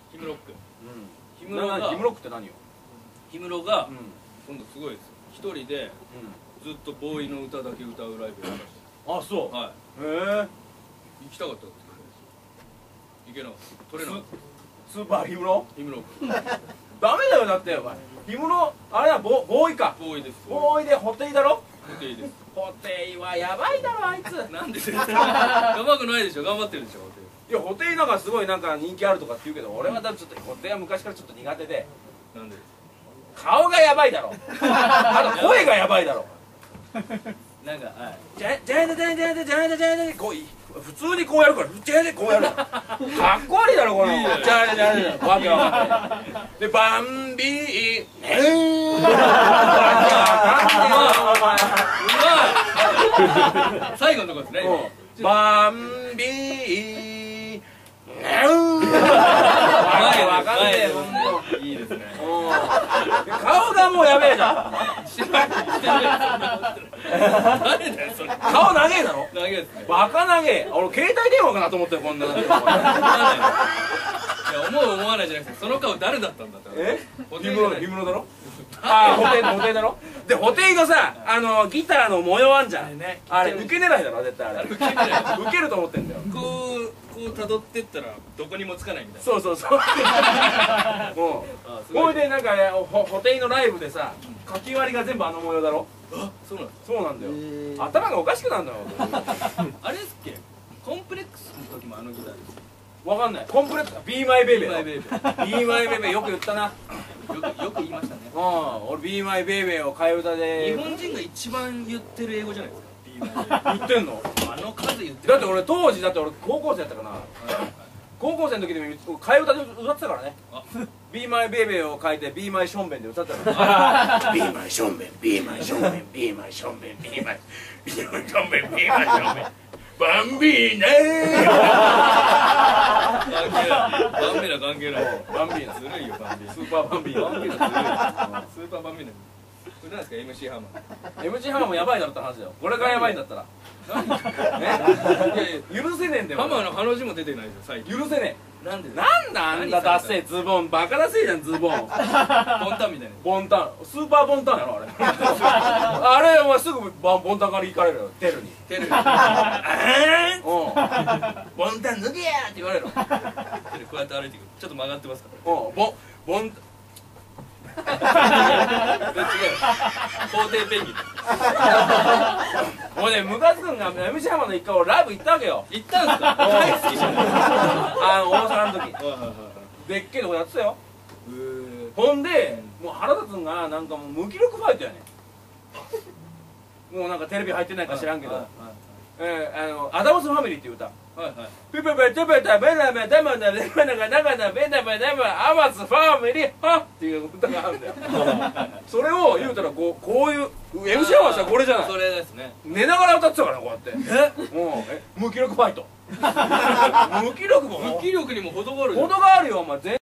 ヒムロック。 ヒムロックって何よ。 氷室が今度すごいですよ。一人でずっとボーイの歌だけ歌うライブやりました。 あ、そう。 はい。 へえ。 行きたかったって行けなかった。取れなかった。 スーパーヒムロ。 ヒムロック。 ダメだよ、だってお前。ヒムロ、あれだ、ボーイか。 ボーイです。 ボーイでホテイだろ。 ホテイです。 ホテイはやばいだろ、あいつ。 なんでですか。やばくないでしょ。頑張ってるでしょ。ホテイ。 いや、ホテイなんかすごいなんか人気あるとかって言うけど、俺は多分ちょっとホテイは昔からちょっと苦手で。 なんで。 顔がやばいだろ。あと声がやばいだろ。 なんか、はい。 じゃじゃじゃじゃじゃじゃじゃじゃじゃこう普通にこうやるから、じゃじゃこうやる。かっこ悪いだろこれ。じゃじゃじゃじゃわけわかんない。でバンビー最後のとこですね。 バンビーわかんねえ。 いいですね。 顔がもうやべえじゃん。 誰だよそれ。 顔長えだろ。 長いですね。 バカ長え。俺携帯電話かなと思ったよこんなの。いや思う思わないじゃなくて、その顔誰だったんだって。 え？ヒムロだろ。ああ、ホテイだろ。でホテイのさ、ギターの模様あんじゃん。あれ受け狙いだろ絶対あれ。受けると思ってんだよ。 こう辿ってったらどこにもつかないみたいな。 そうそうそう。もうこれでなんかホテイのライブでさ、書き割りが全部あの模様だろ。 あ、そうなんです。 そうなんだよ。頭がおかしくなるんだよ。 あれですっけ？コンプレックスの時もあのギターです。 わかんない。コンプレックス Be My Baby。Be My Baby よく言ったな。 よく言いましたね。 俺 Be My Baby を替え歌で。 日本人が一番言ってる英語じゃないですか。 言ってんの？ あの数言ってる。 だって俺当時高校生だったかな。高校生の時でも替え歌で歌ってたからね。Be My Baby を変えて Be My ションベンで歌ってたから。Be My ションベン Be My ションベン Be My ションベン Be My ションベン Be My ションベンバンビーナバンビーナ関係ない。 バンビーナずるいよバンビーナ。 スーパーバンビーナ。 バンビーナずるい。スーパーバンビーナ。これなんですか MC ハマー。 MC ハマーもやばいだろって話だよ。これがやばいんだったら。許せねえんだよ。 ハマーのハの字も出てないですよ最近。 許せねえ。 なんで？ なんだあんなダッセーズボン、バカダセーじゃんズボン。 ボンタンみたいな。 ボンタン、スーパーボンタンやろあれ。あれお前すぐボンタンから行かれるよテルに。 テル。 ボンタン脱げやって言われる。 テルこうやって歩いてくる。ちょっと曲がってますから。 ボン。 違う。皇帝ペンギン。 もうね、ムカつくんが MC ハマーの一回俺ライブ行ったわけよ。 行ったんですか？大好きじゃん。 大阪の時。でっけえとこやってたよ。ほんで、もう腹立つんがなんかもう無気力ファイトやねん。もうなんかテレビ入ってないか知らんけど、アダムスファミリーっていう歌。ピペペテペタベナベダマナベナガナガナベナベダマアマスファミリーハっていう歌があるんだよ。それを言うたらこういう MC ハマーさこれじゃない。 それですね。 寝ながら歌ってたからこうやって。無気力ファイト。無気力にも程があるよお前。